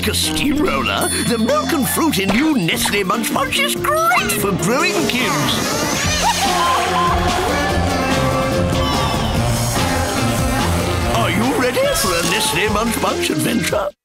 like a steamroller, the milk and fruit in new Nestle Munch Munch is great for growing kids. Are you ready for a Nestle Munch Munch adventure?